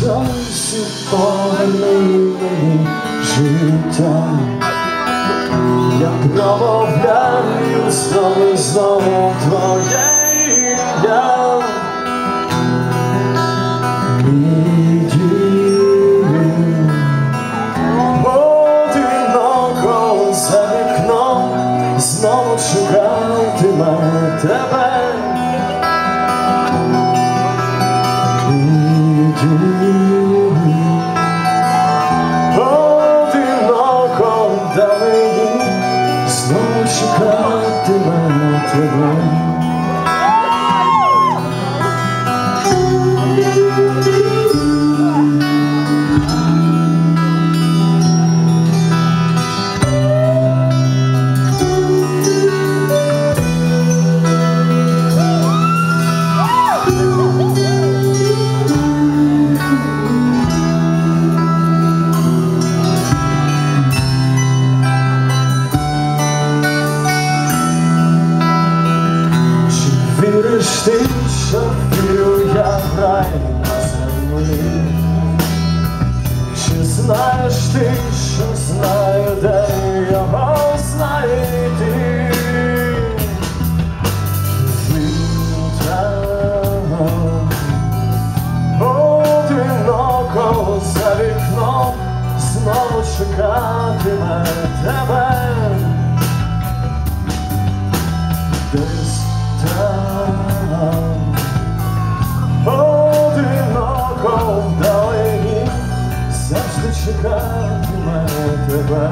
залишайся, поверни мені життя. Я промовляю знову, знову твоє ім'я. Мій дім, одиноко за вікном, знову чекатиме тебе. Мій дім, одиноко вдалині, знову чекатиме тебе. Віриш ти, що вірю я в рай на землі? Чи знаєш ти, що знаю, де його знайти? Він там, одиноко за вікном, знову чекатиме тебе. Десь там, одиноко вдалині, завжди чекатиме тебе.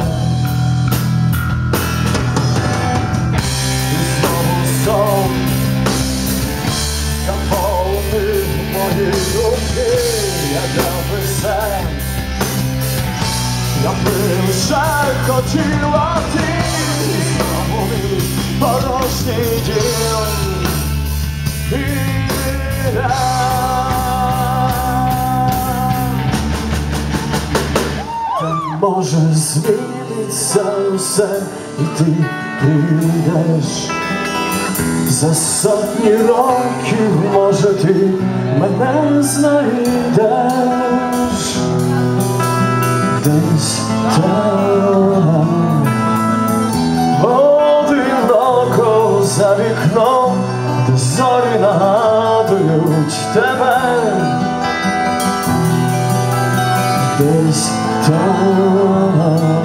І знову сон наповнив мої руки, як апельсин. Я би лише хотіла ти, знову мій порожній дім. Та може зміниться все, і ти прийдеш. За сотні років, може, ти мене знайдеш. Десь там, одиноко за вікном, де зорі нагадують тебе. Десь там,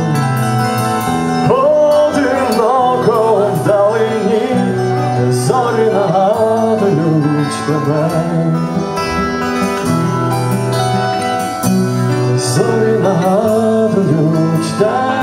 одиноко вдалині, де зорі нагадують тебе. Зорі нагадують тебе.